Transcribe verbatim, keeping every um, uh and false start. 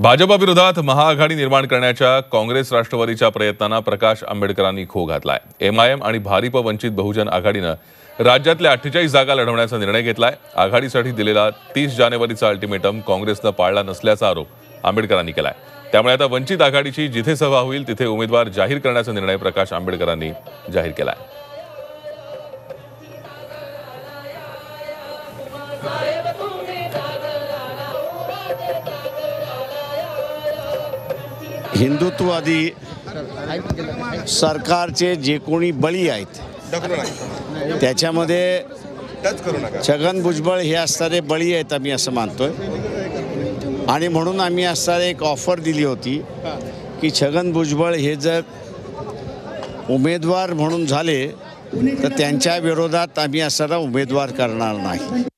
भाजपविरोधात महाआघाडी निर्माण करण्याच्या काँग्रेस राष्ट्रवादीच्या प्रयत्नांना प्रकाश आंबेडकरांनी खो घातलाय। एमआयएम आणि भारिप वंचित बहुजन आघाडीनं राज्यातल्या अठ्ठेचाळीस जागा लढवण्याचा निर्णय घेतलाय। आघाडीसाठी दिलेला तीस जानेवारीचा अल्टिमेटम काँग्रेसनं पाळला नसल्याचा आरोप आंबेडकरांनी केलाय। त्यामुळे आता वंचित आघाडीची जिथे सभा होईल तिथे उमेदवार जाहीर करण्याचा निर्णय प्रकाश आंबेडकरांनी जाहीर केलाय। हिंदुत्ववादी सरकारचे जे कोणी बळी आहेत त्याच्यामध्ये छगन भुजबळ हे असणारे बळी आहेत आम्ही असं मानतोय। आणि म्हणून आम्ही असणारे एक ऑफर दिली होती की छगन भुजबळ हे जर उमेदवार म्हणून झाले तर त्यांच्या विरोधात आम्ही असणारा उमेदवार करणार नाही।